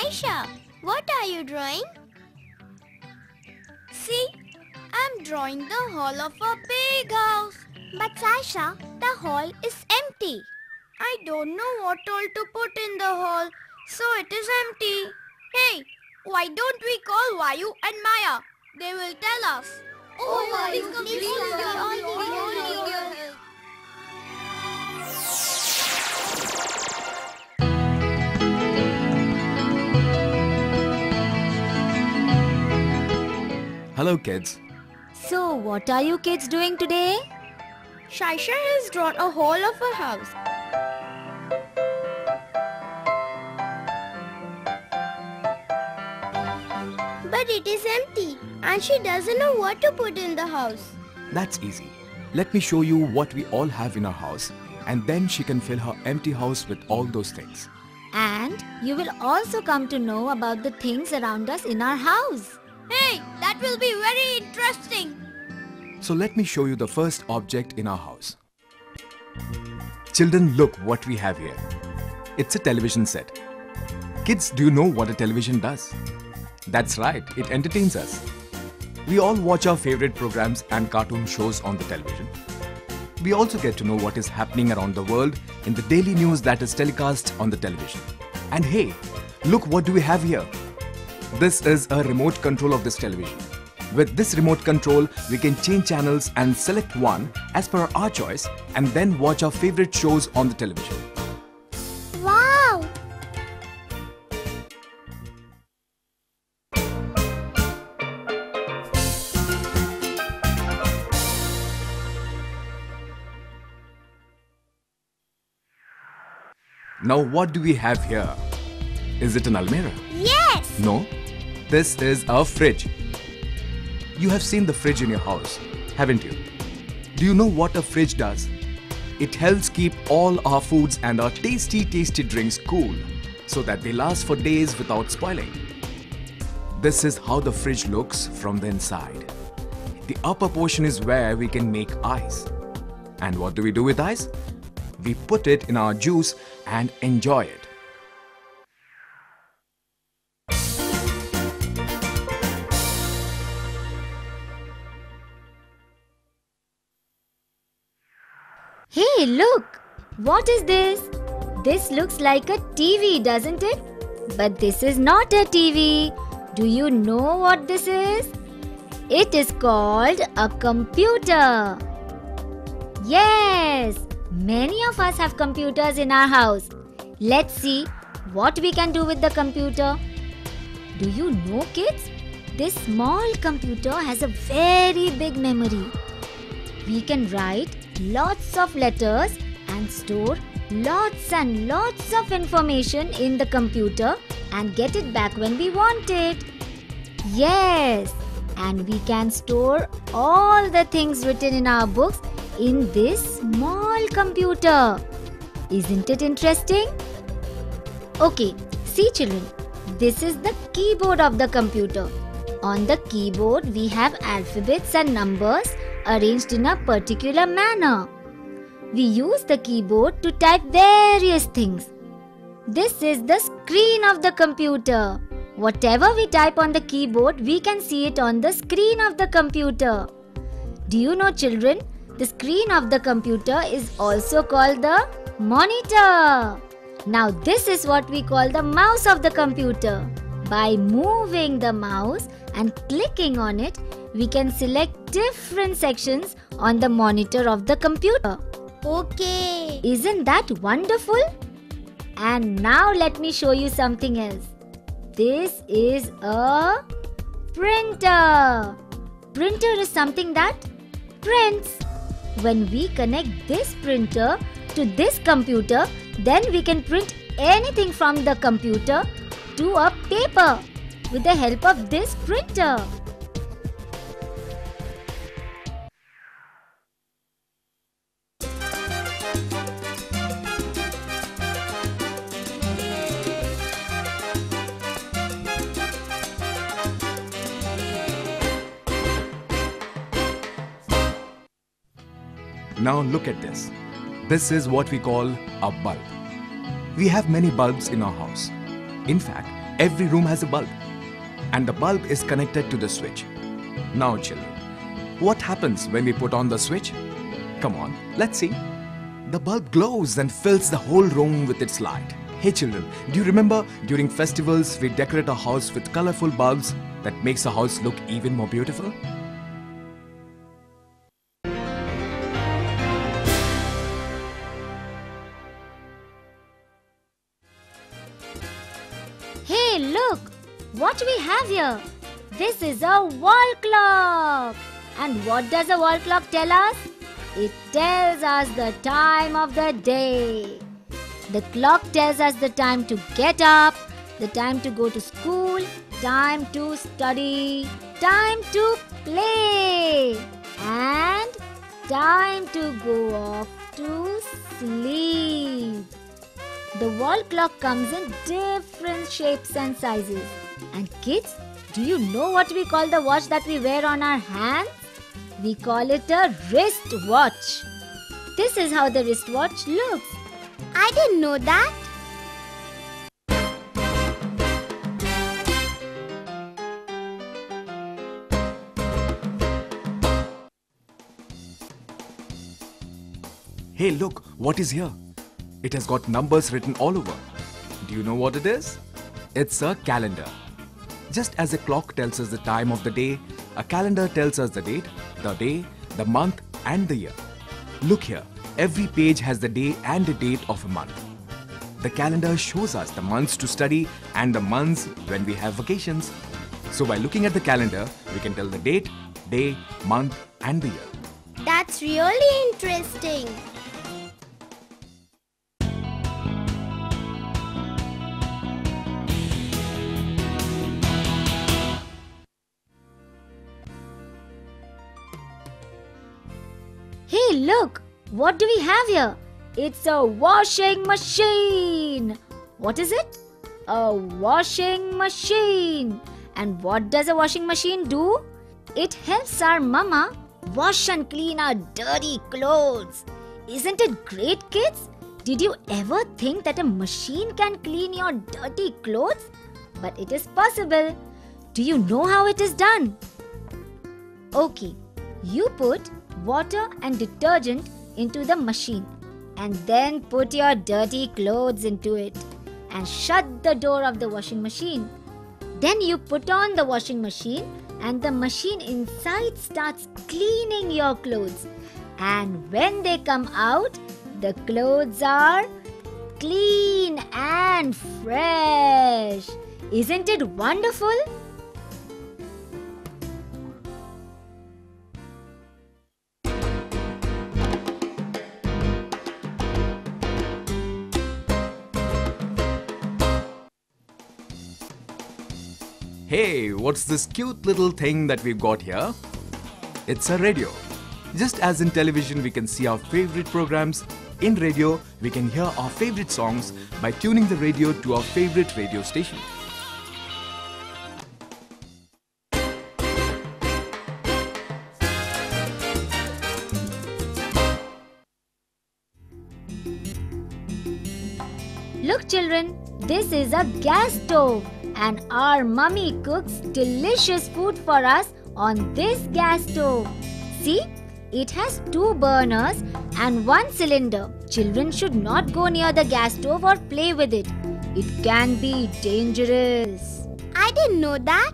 Saisha, what are you drawing? See, I'm drawing the hall of a big house. But Saisha, the hall is empty. I don't know what all to put in the hall, so it is empty. Hey, why don't we call Vayu and Maya? They will tell us. Oh, Vayu, please come. We all need your help. Hello kids. So, what are you kids doing today? Saisha has drawn a hall of a house. But it is empty and she doesn't know what to put in the house. That's easy. Let me show you what we all have in our house and then she can fill her empty house with all those things. And you will also come to know about the things around us in our house. Hey, that will be very interesting. So let me show you the first object in our house. Children, look what we have here. It's a television set. Kids, do you know what a television does? That's right, it entertains us. We all watch our favorite programs and cartoon shows on the television. We also get to know what is happening around the world in the daily news that is telecast on the television. And hey, look what do we have here. This is a remote control of this television. With this remote control, we can change channels and select one as per our choice and then watch our favorite shows on the television. Wow! Now what do we have here? Is it an almirah? Yes! No, this is a fridge. You have seen the fridge in your house, haven't you? Do you know what a fridge does? It helps keep all our foods and our tasty drinks cool so that they last for days without spoiling. This is how the fridge looks from the inside. The upper portion is where we can make ice. And what do we do with ice? We put it in our juice and enjoy it. Hey, look! What is this? This looks like a TV, doesn't it? But this is not a TV. Do you know what this is? It is called a computer. Yes! Many of us have computers in our house. Let's see what we can do with the computer. Do you know, kids? This small computer has a very big memory. We can write lots of letters and store lots and lots of information in the computer and get it back when we want it. Yes, and we can store all the things written in our books in this small computer. Isn't it interesting? Okay, see children, this is the keyboard of the computer. On the keyboard we have alphabets and numbers arranged in a particular manner. We use the keyboard to type various things. This is the screen of the computer. Whatever we type on the keyboard, we can see it on the screen of the computer. Do you know, children, the screen of the computer is also called the monitor. Now this is what we call the mouse of the computer. By moving the mouse and clicking on it, we can select different sections on the monitor of the computer. Okay. Isn't that wonderful? And now let me show you something else. This is a printer. Printer is something that prints. When we connect this printer to this computer, then we can print anything from the computer to a paper with the help of this printer. Now look at this. This is what we call a bulb. We have many bulbs in our house. In fact, Every room has a bulb, and the bulb is connected to the switch. Now children, what happens when we put on the switch? Come on, let's see. The bulb glows and fills the whole room with its light. Hey children, do you remember during festivals we decorate our house with colorful bulbs that makes the house look even more beautiful? Hey, look! What we have here? This is a wall clock! And what does a wall clock tell us? It tells us the time of the day. The clock tells us the time to get up, the time to go to school, time to study, time to play, and time to go off to sleep. The wall clock comes in different shapes and sizes. And kids, do you know what we call the watch that we wear on our hands? We call it a wristwatch. This is how the wristwatch looks. I didn't know that. Hey look, what is here? It has got numbers written all over. Do you know what it is? It's a calendar. Just as a clock tells us the time of the day, a calendar tells us the date, the day, the month and the year. Look here, every page has the day and the date of a month. The calendar shows us the months to study and the months when we have vacations. So by looking at the calendar, we can tell the date, day, month and the year. That's really interesting. Hey, look! What do we have here? It's a washing machine! What is it? A washing machine! And what does a washing machine do? It helps our mama wash and clean our dirty clothes. Isn't it great, kids? Did you ever think that a machine can clean your dirty clothes? But it is possible. Do you know how it is done? Okay, you put water and detergent into the machine and then put your dirty clothes into it and shut the door of the washing machine. Then you put on the washing machine and the machine inside starts cleaning your clothes. And when they come out, the clothes are clean and fresh. Isn't it wonderful? Hey, what's this cute little thing that we've got here? It's a radio. Just as in television we can see our favorite programs, in radio we can hear our favorite songs by tuning the radio to our favorite radio station. Look children, this is a gas stove and our mummy cooks delicious food for us on this gas stove. See, it has 2 burners and 1 cylinder. Children should not go near the gas stove or play with it. It can be dangerous. I didn't know that.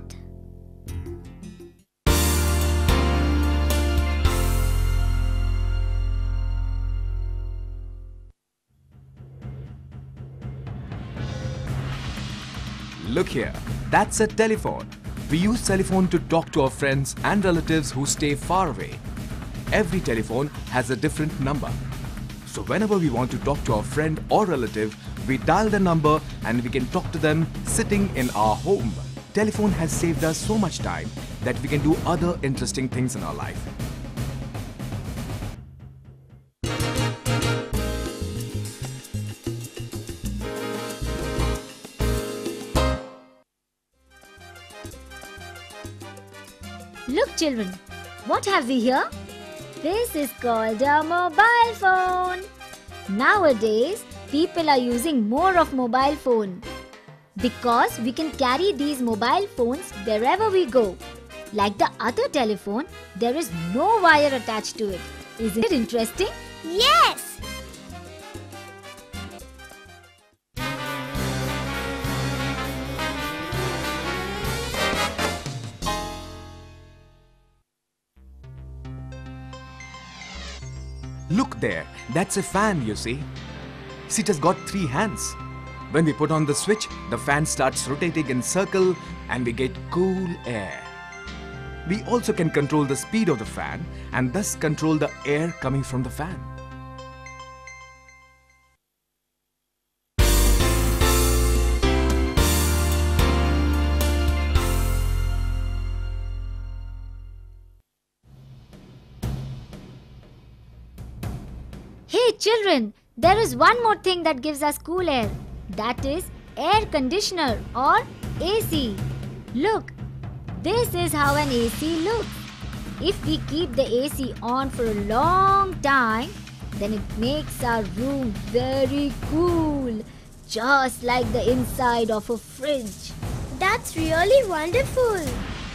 Look here, that's a telephone. We use telephone to talk to our friends and relatives who stay far away. Every telephone has a different number. So whenever we want to talk to our friend or relative, we dial the number and we can talk to them sitting in our home. Telephone has saved us so much time that we can do other interesting things in our life. Look children, what have we here? This is called a mobile phone. Nowadays, people are using more of mobile phone. Because we can carry these mobile phones wherever we go. Like the other telephone, there is no wire attached to it. Isn't it interesting? Yes! Look there, that's a fan, you see. See, it has got 3 hands. When we put on the switch, the fan starts rotating in circle and we get cool air. We also can control the speed of the fan and thus control the air coming from the fan. Hey children, there is one more thing that gives us cool air. That is air conditioner or AC. Look, this is how an AC looks. If we keep the AC on for a long time, then it makes our room very cool, just like the inside of a fridge. That's really wonderful.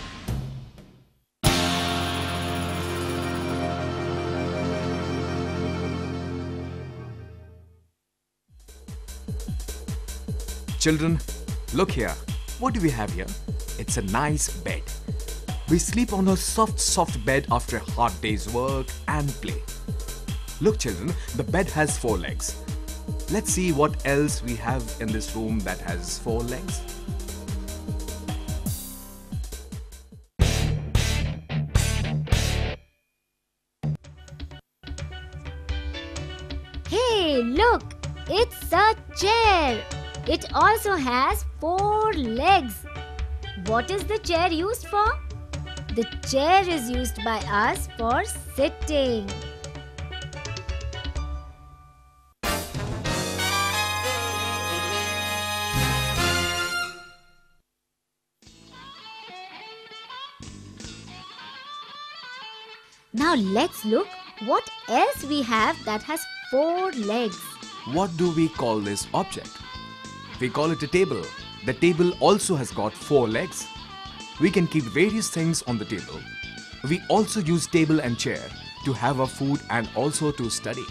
Children, look here. What do we have here? It's a nice bed. We sleep on a soft bed after a hard day's work and play. Look children, the bed has 4 legs. Let's see what else we have in this room that has 4 legs. Hey, look! It's a chair! It also has 4 legs. What is the chair used for? The chair is used by us for sitting. Now let's look what else we have that has 4 legs. What do we call this object? We call it a table. The table also has got 4 legs. We can keep various things on the table. We also use table and chair to have our food and also to study.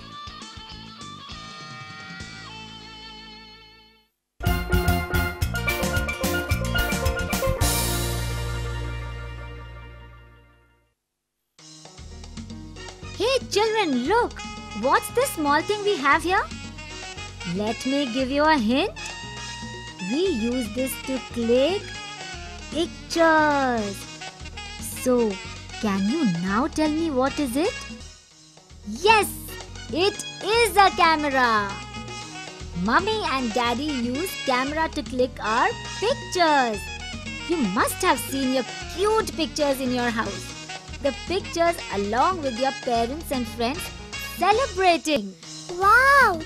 Hey children, look! What's this small thing we have here? Let me give you a hint. We use this to click pictures. So, can you now tell me what is it? Yes, it is a camera. Mummy and Daddy use camera to click our pictures. You must have seen your cute pictures in your house. The pictures along with your parents and friends celebrating. Wow!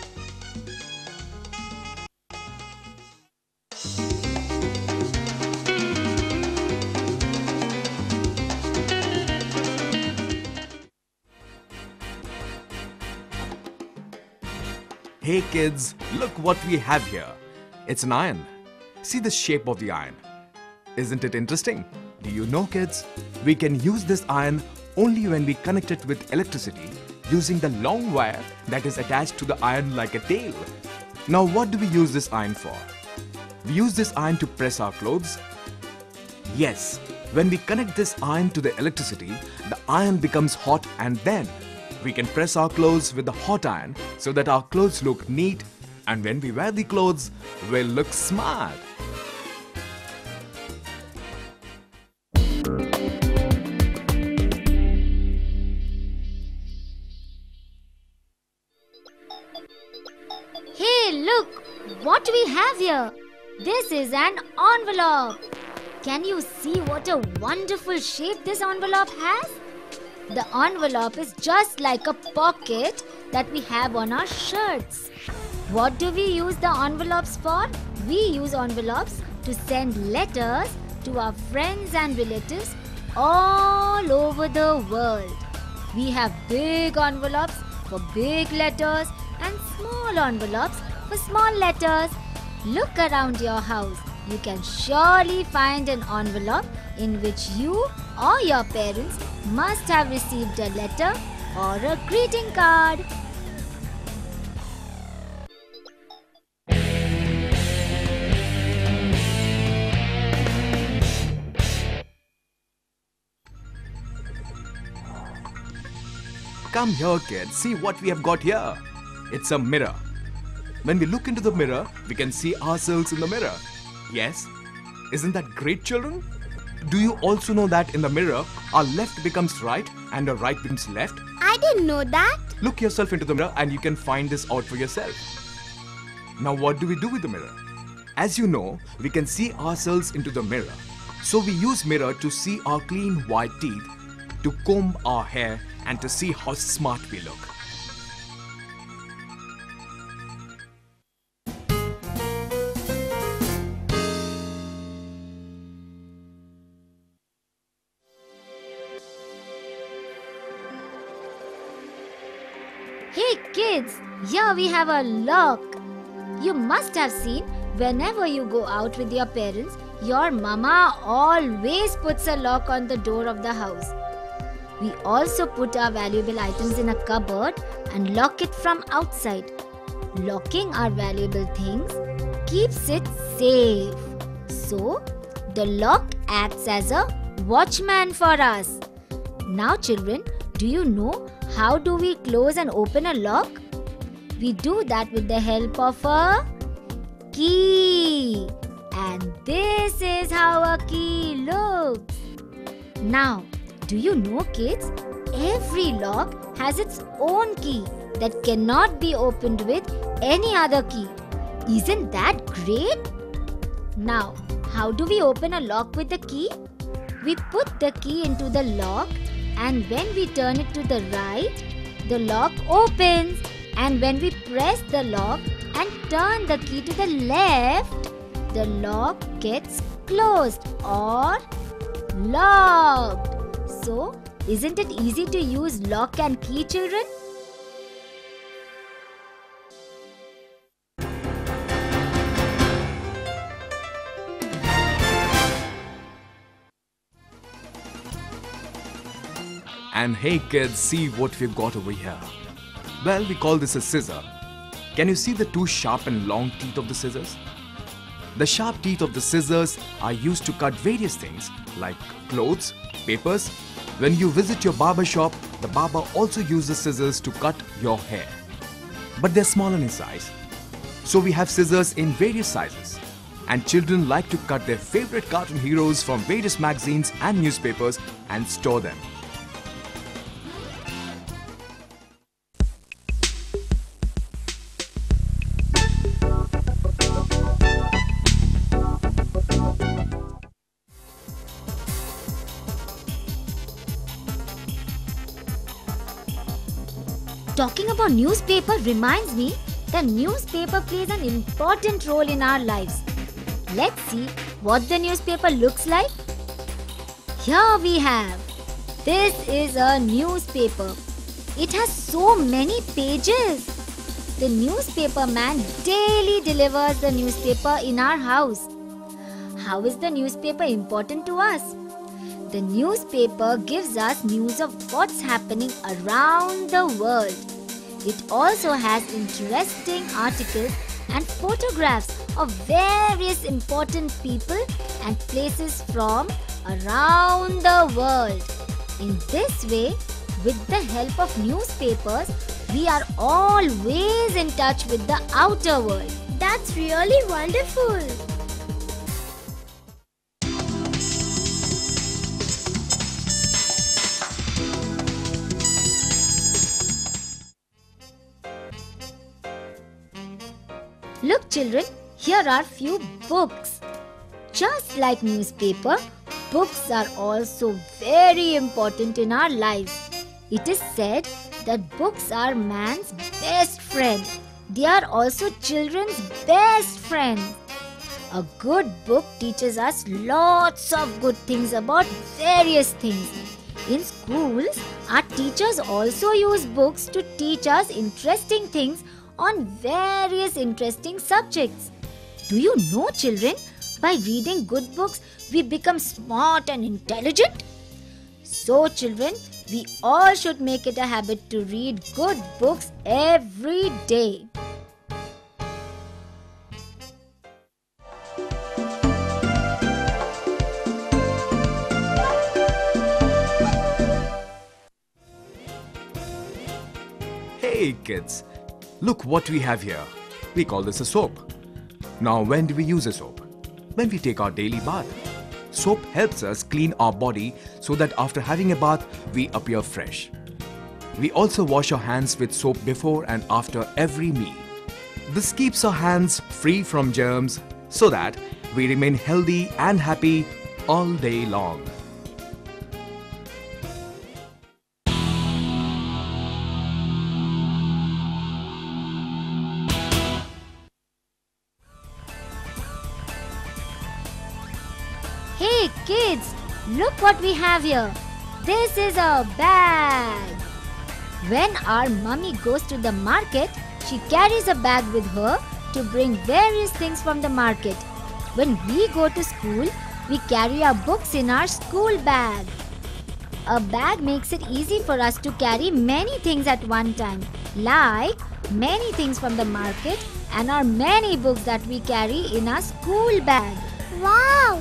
Hey kids, look what we have here. It's an iron. See the shape of the iron. Isn't it interesting? Do you know kids? We can use this iron only when we connect it with electricity using the long wire that is attached to the iron like a tail. Now what do we use this iron for? We use this iron to press our clothes. Yes, when we connect this iron to the electricity, the iron becomes hot and then we can press our clothes with the hot iron so that our clothes look neat, and when we wear the clothes, we'll look smart. Hey, look! What we have here? This is an envelope. Can you see what a wonderful shape this envelope has? The envelope is just like a pocket that we have on our shirts. What do we use the envelopes for? We use envelopes to send letters to our friends and relatives all over the world. We have big envelopes for big letters and small envelopes for small letters. Look around your house. you can surely find an envelope in which you or your parents must have received a letter or a greeting card. Come here, kids. See what we have got here. It's a mirror. When we look into the mirror, we can see ourselves in the mirror. Yes? Isn't that great, children? Do you also know that in the mirror, our left becomes right and our right becomes left? I didn't know that. Look yourself into the mirror and you can find this out for yourself. Now what do we do with the mirror? As you know, we can see ourselves into the mirror. So we use mirror to see our clean white teeth, to comb our hair and to see how smart we look. Hey kids, here we have a lock. You must have seen whenever you go out with your parents, your mama always puts a lock on the door of the house. We also put our valuable items in a cupboard and lock it from outside. Locking our valuable things keeps it safe. So, the lock acts as a watchman for us. Now children, do you know how do we close and open a lock? We do that with the help of a key. And this is how a key looks. Now, do you know kids, every lock has its own key that cannot be opened with any other key. Isn't that great? Now, how do we open a lock with the key? We put the key into the lock and when we turn it to the right, the lock opens. And when we press the lock and turn the key to the left, the lock gets closed or locked. So, isn't it easy to use lock and key, children? And hey kids, see what we've got over here. Well, we call this a scissor. Can you see the two sharp and long teeth of the scissors? The sharp teeth of the scissors are used to cut various things like clothes, papers. When you visit your barber shop, the barber also uses scissors to cut your hair. But they're smaller in size. So we have scissors in various sizes. And children like to cut their favorite cartoon heroes from various magazines and newspapers and store them. Talking about newspaper reminds me that newspaper plays an important role in our lives. Let's see what the newspaper looks like. Here we have. This is a newspaper. It has so many pages. The newspaper man daily delivers the newspaper in our house. How is the newspaper important to us? The newspaper gives us news of what's happening around the world. It also has interesting articles and photographs of various important people and places from around the world. In this way, with the help of newspapers, we are always in touch with the outer world. That's really wonderful. Look children, here are few books. Just like newspaper, books are also very important in our lives. It is said that books are man's best friend. They are also children's best friends. A good book teaches us lots of good things about various things. In schools, our teachers also use books to teach us interesting things on various interesting subjects. Do you know, children, by reading good books, we become smart and intelligent? So children, we all should make it a habit to read good books every day. Hey kids, look what we have here. We call this a soap. Now when do we use a soap? When we take our daily bath. Soap helps us clean our body so that after having a bath, we appear fresh. We also wash our hands with soap before and after every meal. This keeps our hands free from germs so that we remain healthy and happy all day long. Hey kids, look what we have here. This is a bag. When our mummy goes to the market, she carries a bag with her to bring various things from the market. When we go to school, we carry our books in our school bag. A bag makes it easy for us to carry many things at one time, like many things from the market and our many books that we carry in our school bag. Wow!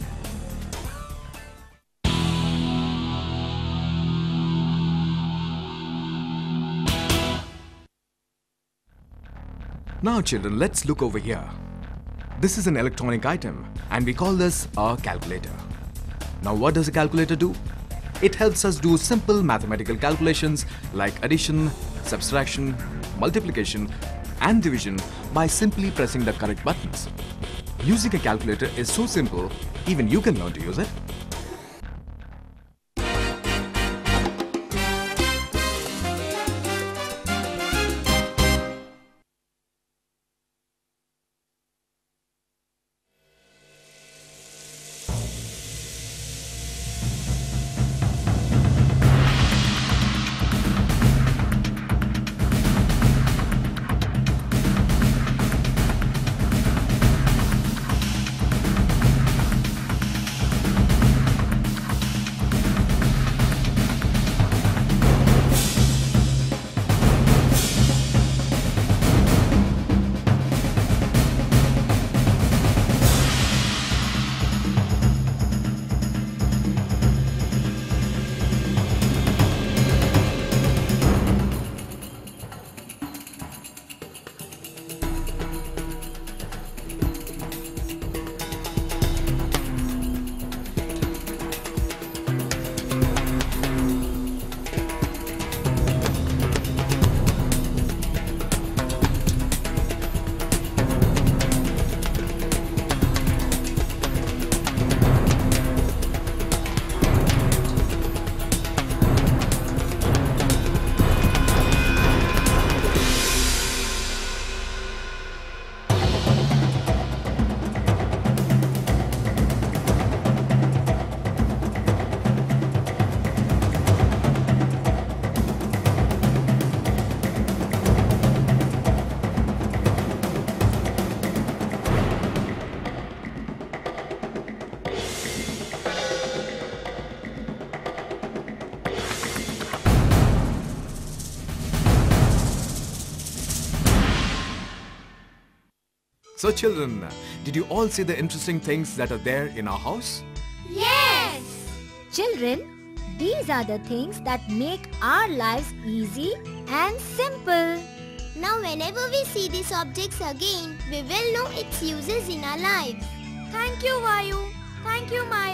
Now children, let's look over here. This is an electronic item and we call this a calculator. Now what does a calculator do? It helps us do simple mathematical calculations like addition, subtraction, multiplication and division by simply pressing the correct buttons. Using a calculator is so simple, even you can learn to use it. So children, did you all see the interesting things that are there in our house? Yes! Children, these are the things that make our lives easy and simple. Now whenever we see these objects again, we will know its uses in our lives. Thank you, Vayu. Thank you, Maya.